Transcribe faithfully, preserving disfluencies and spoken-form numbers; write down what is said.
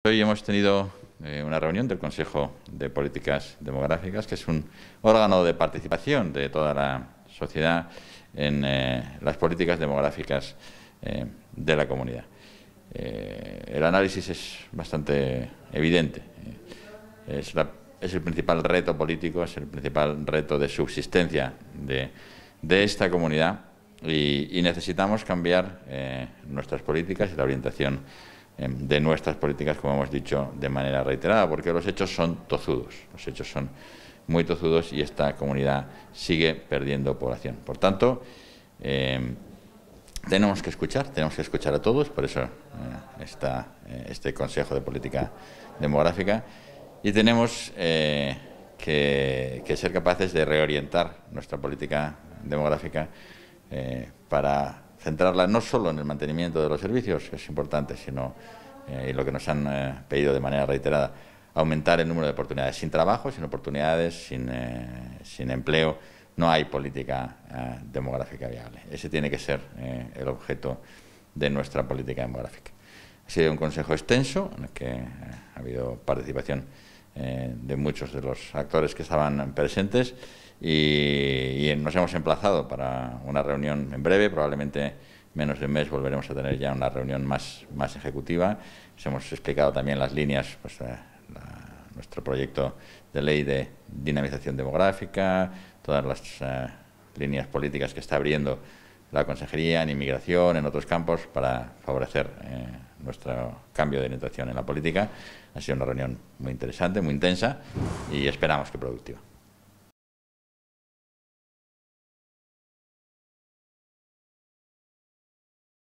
Hoy hemos tenido eh, una reunión del Consejo de Políticas Demográficas, que es un órgano de participación de toda la sociedad en eh, las políticas demográficas eh, de la comunidad. Eh, el análisis es bastante evidente. Es, la, es el principal reto político, es el principal reto de subsistencia de, de esta comunidad y, y necesitamos cambiar eh, nuestras políticas y la orientación de nuestras políticas, como hemos dicho de manera reiterada, porque los hechos son tozudos, los hechos son muy tozudos y esta comunidad sigue perdiendo población. Por tanto, eh, tenemos que escuchar, tenemos que escuchar a todos, por eso eh, está eh, este Consejo de Política Demográfica, y tenemos eh, que, que ser capaces de reorientar nuestra política demográfica eh, para centrarla no solo en el mantenimiento de los servicios, que es importante, sino, eh, y lo que nos han eh, pedido de manera reiterada, aumentar el número de oportunidades. Sin trabajo, sin oportunidades, sin, eh, sin empleo, no hay política eh, demográfica viable. Ese tiene que ser eh, el objeto de nuestra política demográfica. Ha sido un consejo extenso, en el que eh, ha habido participación eh, de muchos de los actores que estaban presentes, Y, y nos hemos emplazado para una reunión en breve, probablemente menos de un mes volveremos a tener ya una reunión más, más ejecutiva. Nos hemos explicado también las líneas, pues, eh, la, nuestro proyecto de ley de dinamización demográfica, todas las eh, líneas políticas que está abriendo la Consejería en inmigración, en otros campos, para favorecer eh, nuestro cambio de orientación en la política. Ha sido una reunión muy interesante, muy intensa y esperamos que productiva.